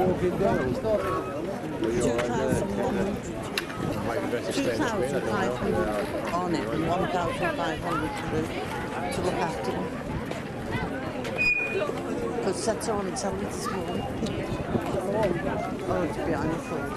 walking down. 2,100. 2,500 on it and 1,500 to look after them. Because that's on it's only small. Oh, to be on your thoughts.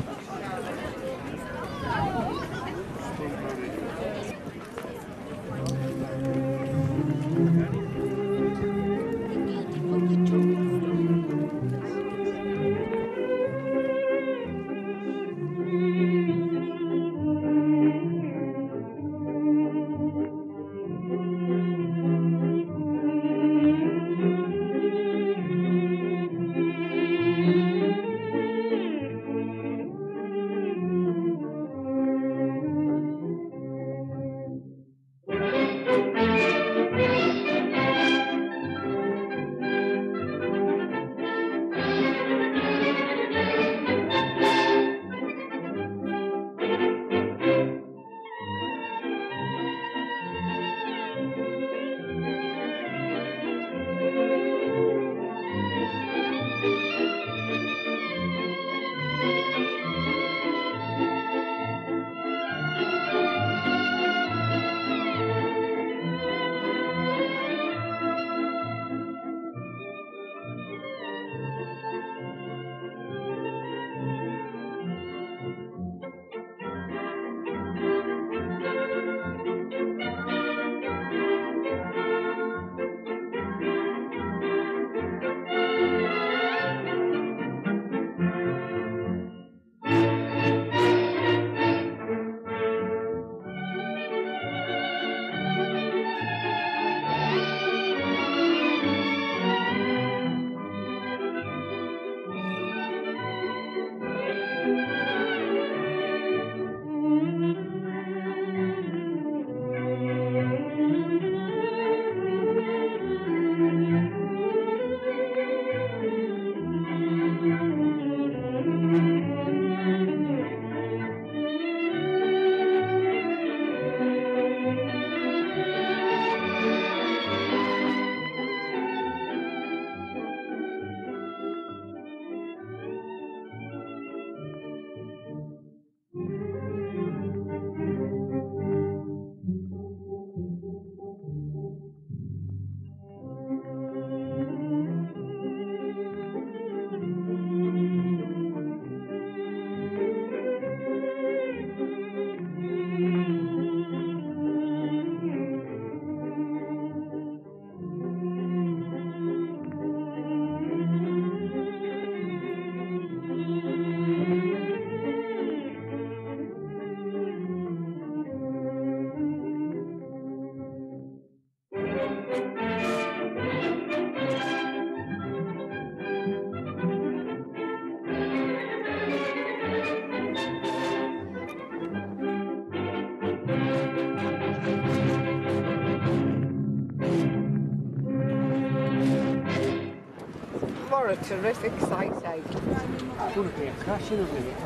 What a terrific sight, eh? Wouldn't be a crash in a minute.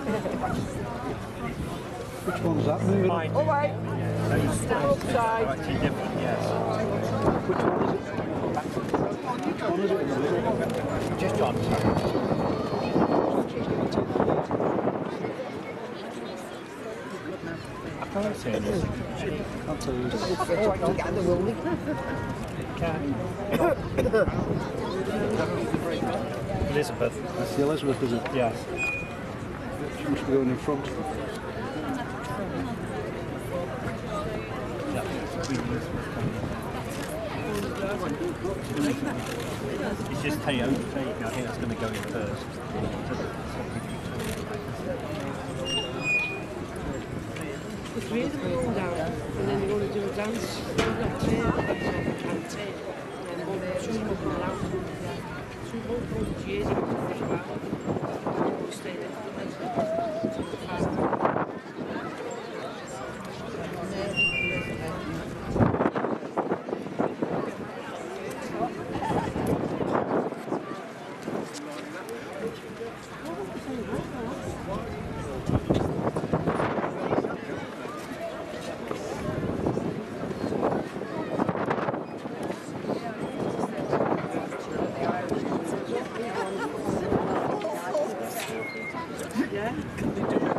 Which one's that moving? Oh, wait. Stand upside. Which one is it? Which one is it? Just on. I can't see anything. I'll tell you. To get the rolling. Elizabeth. That's the Elizabeth, is it? Yes. She must be going in front. It's just hey, I think that's going to go in first. It's really cool down, and then you're going to do a dance. You've got tape, that's all you can tape. And then two people come out. Two people years ago, we'll stay there for the Yeah. Can they do it?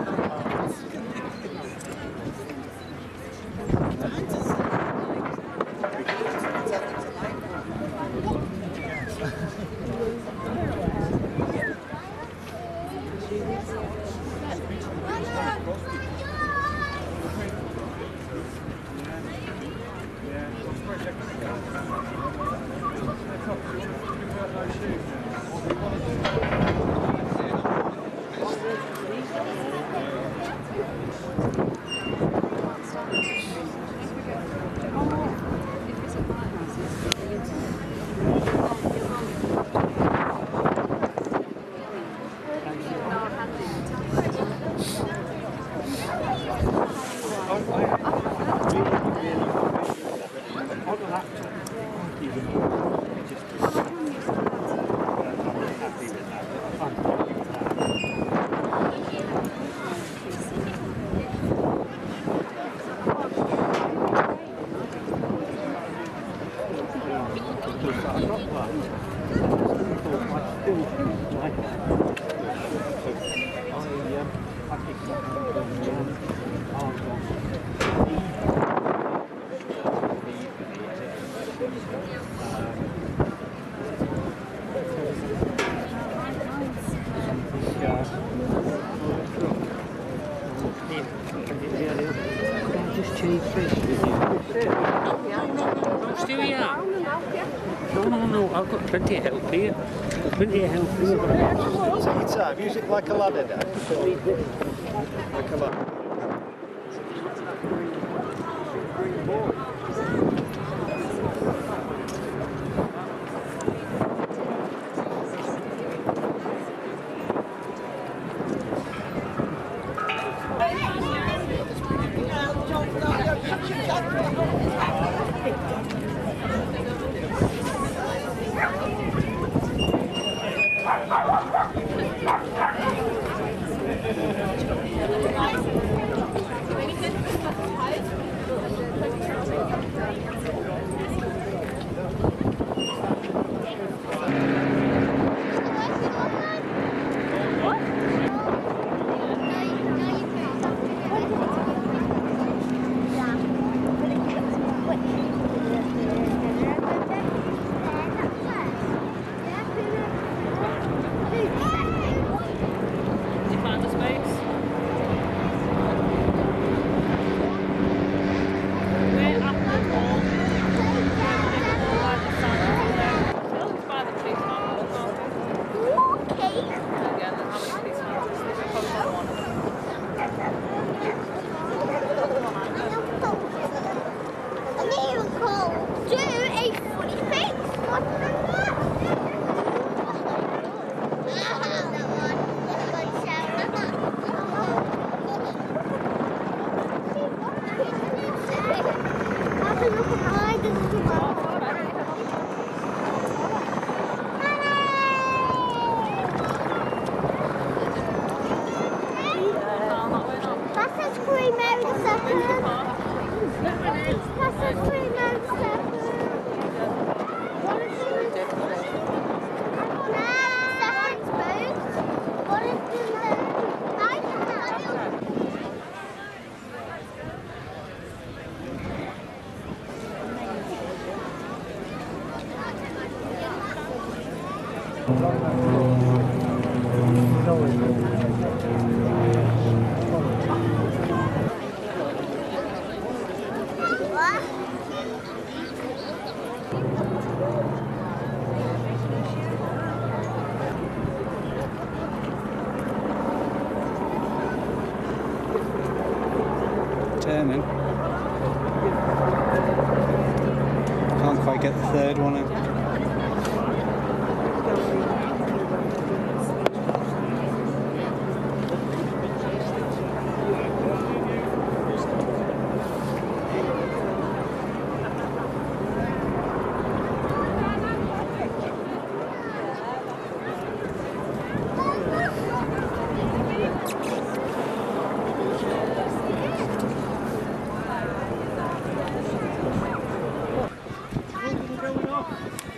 Just cheap fish. Still here? No, I've got plenty of help here. Plenty of help here. Take your time, use it like a ladder, Dad. Like a ladder. Turning. Can't quite get the third one in. Going off.